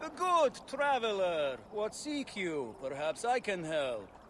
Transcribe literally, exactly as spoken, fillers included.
Good traveler, what seek you? Perhaps I can help.